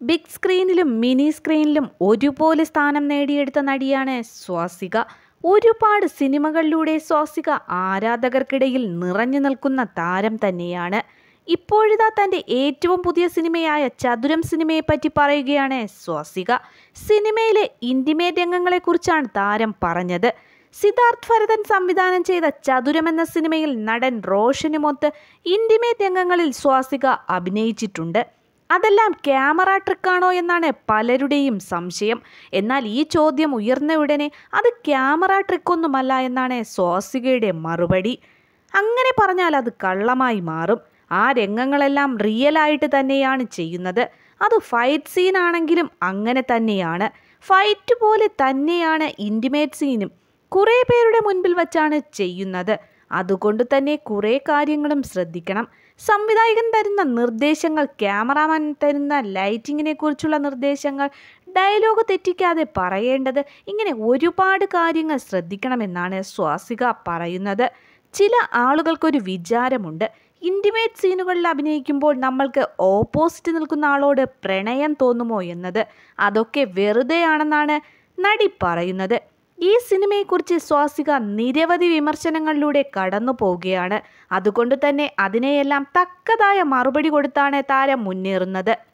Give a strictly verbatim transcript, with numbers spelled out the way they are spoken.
Big സ്ക്രീനിലും mini സ്ക്രീനിലും ഒരുപോലെ സ്ഥാനം നേടിയെടുത്ത നടിയാണ് സ്വാസിക. ഒരുപാട് സിനിമകളിലൂടെ സ്വാസിക ആരാധകർക്കിടയിൽ നിറഞ്ഞു നിൽക്കുന്ന താരം തന്നെയാണ്. ഇപ്പോഴിതാ തൻ്റെ ഏറ്റവും പുതിയ സിനിമയായ ചതുരം സിനിമയെപ്പറ്റി പറയുകയാണ് സ്വാസിക. സിനിമയിലെ ഇൻറ്റിമേറ്റ് രംഗങ്ങളെക്കുറിച്ചാണ് താരം പറഞ്ഞത്. സിദ്ധാർത്ഥ് ഭരതൻ സംവിധാനം ചെയ്ത ചതുരം എന്ന സിനിമയിൽ നടൻ റോഷനുമൊത്ത് ഇൻറ്റിമേറ്റ് രംഗങ്ങളിൽ സ്വാസിക അഭിനയിച്ചിട്ടുണ്ട്. അതെല്ലാം ക്യാമറ ട്രിക്കാണോ എന്നാണ് പലരുടെയും സംശയം. എന്നാൽ ഈ ചോദ്യം ഉയർന്ന ഉടനെ അത് ക്യാമറ ട്രിക്കൊന്നുമല്ല എന്നാണ് സ്വാസികയുടെ മറുപടി. അങ്ങനെ പറഞ്ഞാൽ അത് കള്ളമായി മാറും. ആ രംഗങ്ങളെല്ലാം റിയലായിട്ട് തന്നെയാണ് ചെയ്യുന്നത്. അത് ഫൈറ്റ് സീൻ ആണെങ്കിലും അങ്ങനെ തന്നെയാണ്. ഫൈറ്റ് പോലെ തന്നെയാണ് ഇൻറ്റിമേറ്റ് സീനും. കുറേ പേരുടെ മുൻപിൽ വച്ചാണ് ചെയ്യുന്നത്. അതുകൊണ്ട് തന്നെ കുറേ കാര്യങ്ങളും ശ്രദ്ധിക്കണം. സംവിധായകൻ തരുന്ന നിർദ്ദേശങ്ങൾ, ക്യാമറാമാൻ തരുന്ന ലൈറ്റിങ്ങിനെ കുറിച്ചുള്ള നിർദ്ദേശങ്ങൾ, ഡയലോഗ് തെറ്റിക്കാതെ പറയേണ്ടത്, ഇങ്ങനെ ഒരുപാട് കാര്യങ്ങൾ ശ്രദ്ധിക്കണമെന്നാണ് സ്വാസിക പറയുന്നത്. ചില ആളുകൾക്കൊരു വിചാരമുണ്ട്, ഇൻറ്റിമേറ്റ് സീനുകളിൽ അഭിനയിക്കുമ്പോൾ നമ്മൾക്ക് ഓപ്പോസിറ്റ് നിൽക്കുന്ന ആളോട് പ്രണയം തോന്നുമോ എന്നത്. അതൊക്കെ വെറുതെയാണെന്നാണ് നടി പറയുന്നത്. ഈ സിനിമയെക്കുറിച്ച് സ്വാസിക നിരവധി വിമർശനങ്ങളിലൂടെ കടന്നു പോവുകയാണ്. അതുകൊണ്ട് തന്നെ അതിനെയെല്ലാം തക്കതായ മറുപടി കൊടുത്താണ് താരം മുന്നേറുന്നത്.